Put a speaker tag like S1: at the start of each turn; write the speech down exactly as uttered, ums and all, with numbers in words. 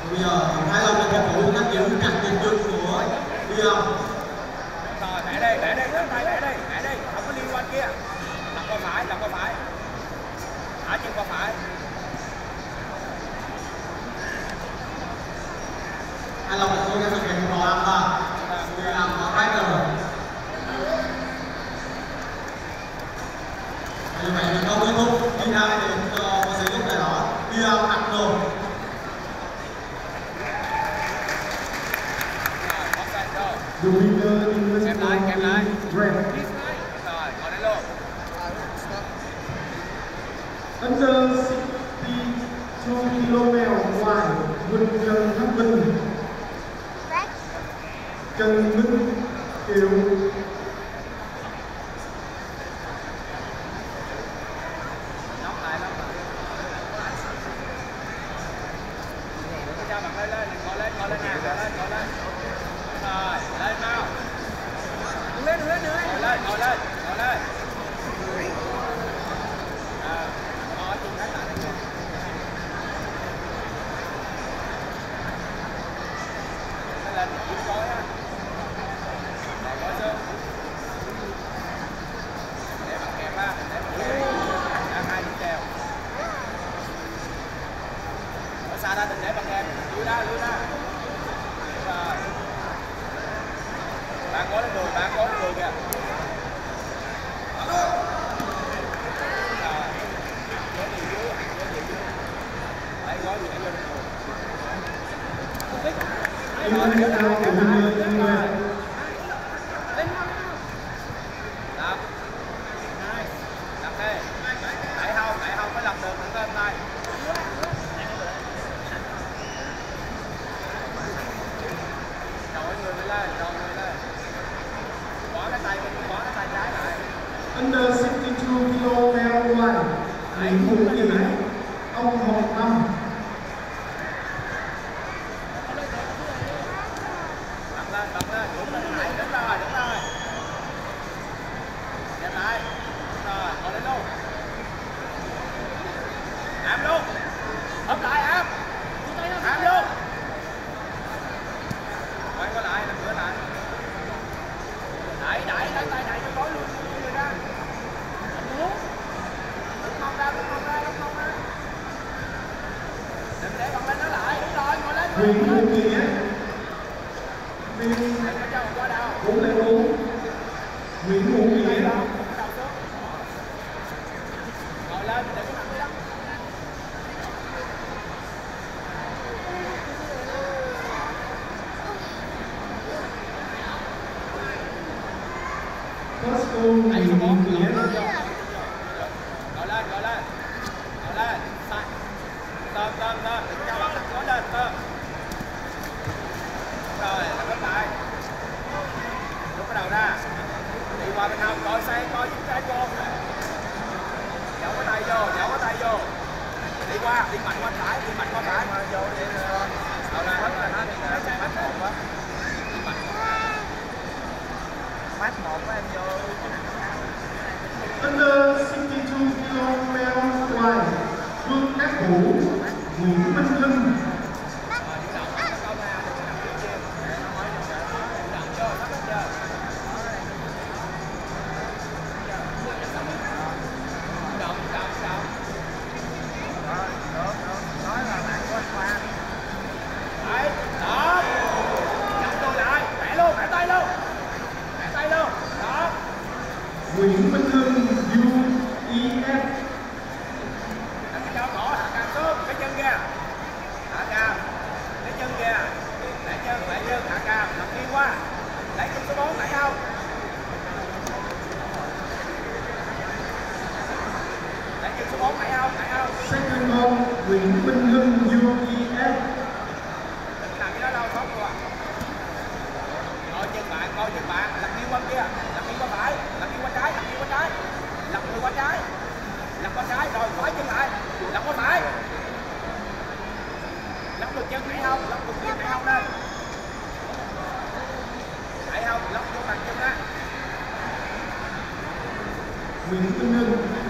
S1: Bây giờ hai lần là cầu thủ đang giữ chặt tiền chân của Dion.
S2: Rồi, mẹ đây, mẹ đây, mẹ đây, mẹ đây, mẹ đây, không có liên quan kia. Lật qua phải, lật qua phải. Thả chân qua phải.
S1: Hai lần là tôi đang thực hiện một đoạn mà người làm striker. Như vậy thì không kết thúc, ghi hai điểm cho cầu thủ lúc này đó. Dion đặt đồ.
S3: The winner in this
S2: Kèm lại, kèm lại.
S3: red.
S2: Rồi, còn đây luôn.
S3: Under sixty-two kilograms white, Huỳnh Trần Thắng Bình. Trần Minh Kiều.
S2: Nóng lại, nóng lại. Cho bạn lên lên, ngồi lên, ngồi lên nè, ngồi lên, ngồi lên. Rồi, lên nào. Đứng lên, đứng lên, đứng lên. Ngồi lên, ngồi lên, ngồi lên. À, ngồi chung cái lại đây. Lên lên, kiếm gói á. Rồi, gói xương. Để bạn kẹp ra, để bạn kẹp. Ra hai điểm treo. Ở xa ra đừng để bạn kẹp. Lui ra, lui ra. Rồi. Bạn có lên người, bạn có lên người kìa. Rồi. Gói gì dưới, gói gì dưới. Đấy, gói gì vô lên người.
S3: In and out, the winner in red.
S2: Lên nào. Đập. Đập đi. Đẩy hông, đẩy hông mới lật được, đừng có ôm tay. Trội người mới lên, trội người lên. Bỏ cái tay bên, bỏ cái tay trái lại.
S3: Under sixty-two kilograms white, Nguyễn Hữu Nghĩa, ông Hồng Tâm.
S2: Bật lên, bật lên, đúng lên, lại, đúng rồi, đúng rồi. Đẹp lại. Rồi, ngồi lên luôn. Ám luôn. Ấp lại, ám. Ám luôn. Quay qua lại, làm cửa lại. Đẩy, đẩy, đẩy, đẩy, đẩy, cho gói luôn, luôn người ra. Đúng không ra, đúng không ra, đúng không ra. Đừng để bằng lên nó lại, đúng rồi, ngồi lên.
S3: Nguyễn Hữu Nghĩa. Phim
S2: Đừng có cho qua đâu.
S3: bốn lẻ bốn. Nguyễn Hữu Nghĩa.
S2: Ngồi lên, để cái mặt đi đó.
S3: Costco Nguyễn Hữu Nghĩa.
S2: Gọi lên, gọi lên. Gọi lên. Tôm, tôm, tôm. Đừng cho bắn gọi lên, tôm. Rồi, là bắt tay. Lúc cái đầu ra. Đi qua bên hông, coi xe, coi những cái vô. Giấu cái tay vô, giấu cái tay vô. Đi qua, đi mạnh qua phải, đi mạnh qua phải. Vô đi. Đầu ra hết rồi, hết rồi. Chạy bắt một quá. Đi mạnh qua. Bắt một của em vô.
S3: Under sixty-two kilograms white, Vương Cát Vũ, Nguyễn Minh Hưng.
S2: Đấy, đó. Nhặt tôi lại, bẻ luôn, bẻ tay luôn. Bẻ tay luôn, đó.
S3: Nguyễn Minh Hưng, U E F.
S2: Đặt cái cho cổ, hạ cam xuống, cái chân kìa. Hạ cam, cái chân kìa. Đẩy chân, đẩy chân, hạ cam, lật nghiêng qua. Đẩy chân số bốn, đẩy không? Đẩy chân số bốn, đẩy không? Đẩy không?
S3: Second goal, Nguyễn Minh Hưng, U E F.
S2: Đừng làm cái đó đâu, tốt luôn. Coi chân bạn, coi chân bạn, lật nghiêng qua kia, lật nghiêng qua phải, lật nghiêng qua trái, lật nghiêng qua trái, lật người qua trái, lật qua trái, rồi phải chân lại, lật qua phải, lật được chân đẩy không, lật được chân đẩy không lên, đẩy không, lật vô bàn chân đó.
S3: Nguyễn Minh Hưng.